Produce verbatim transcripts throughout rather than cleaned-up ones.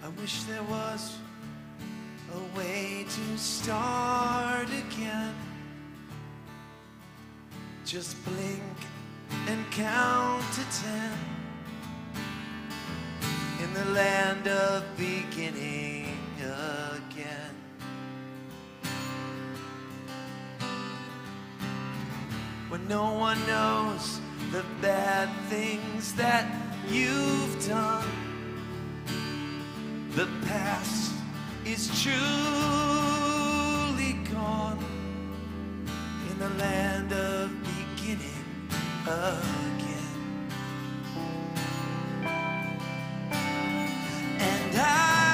wish there was a way to start again. Just blink and count to ten. In the land of beginning again. When no one knows the bad things that you've done, the past is truly gone. In the land of beginning again. And I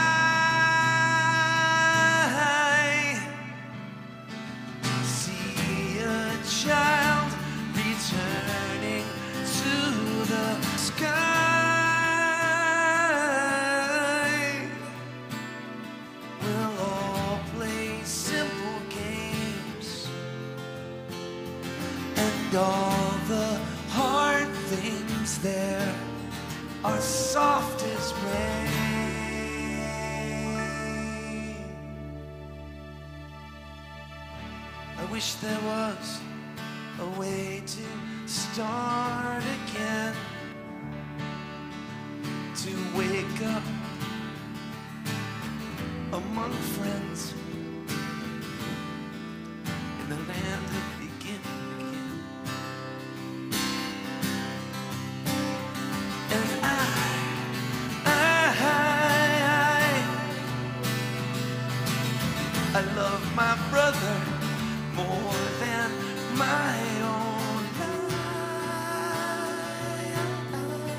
see a child returning to the sky. We'll all play simple games, and all the hard things there are soft as rain. I wish there was a way to start again, to wake up among friends in the land of beginning again. And I, I, I love my brother more than my own life,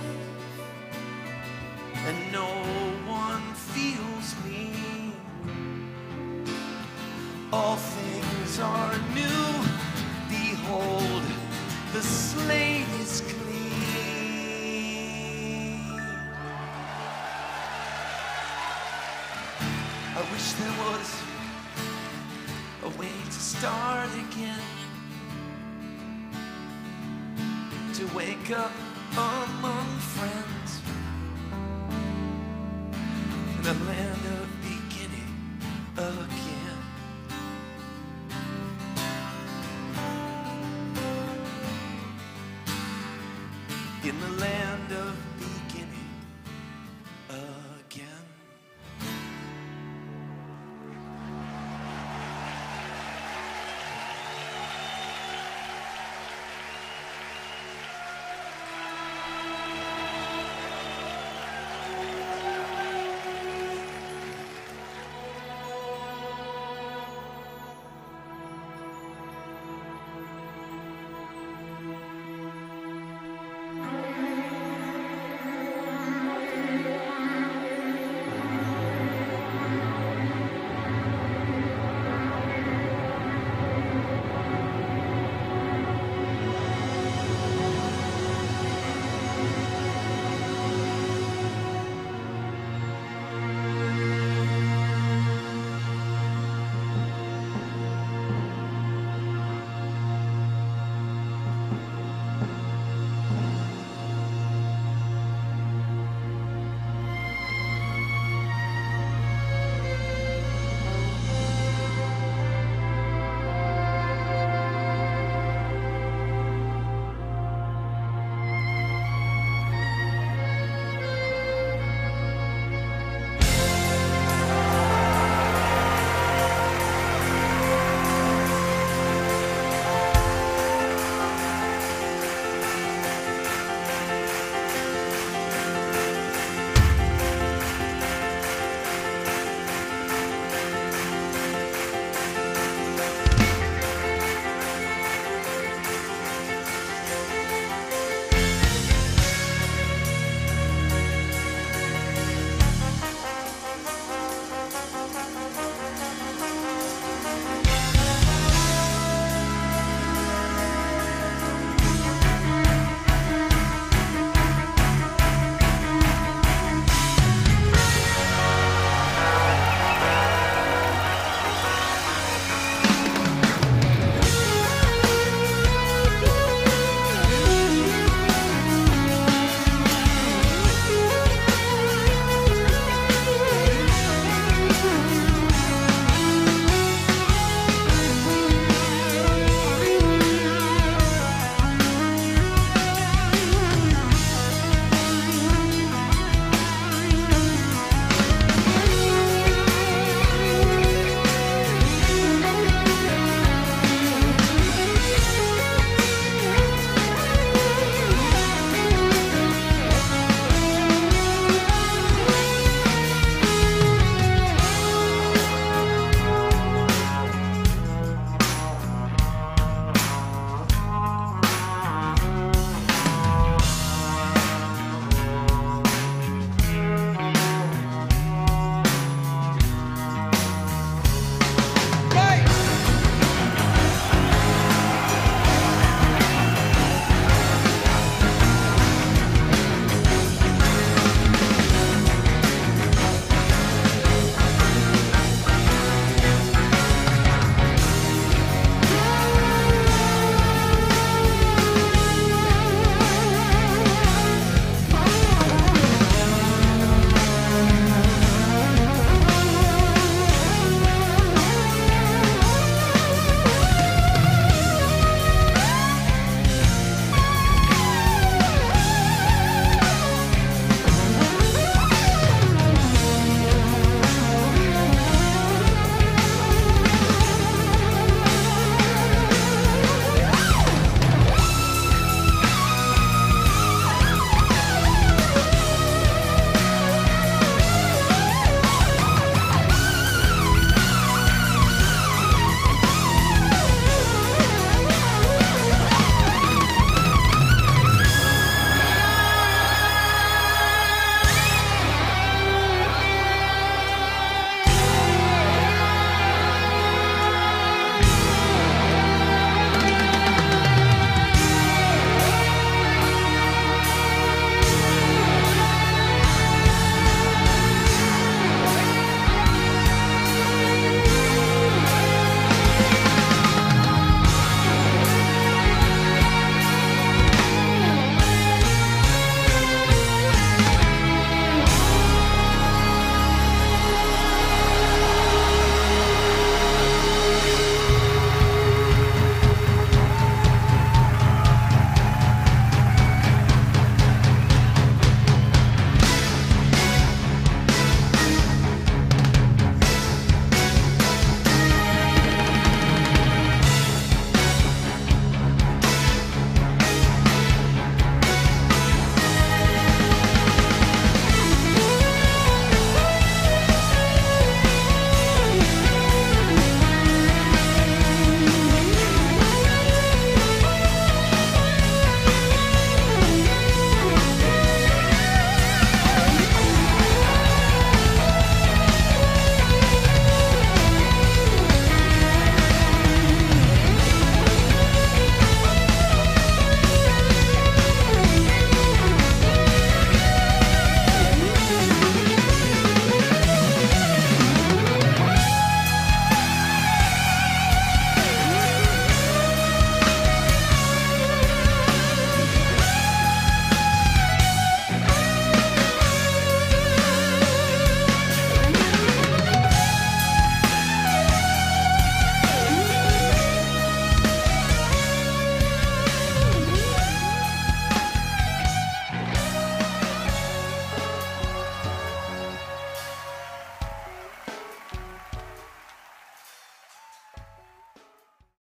and no one feels me. All things are new, behold, the slate is clean. I wish there was a way to start again, to wake up among friends in the land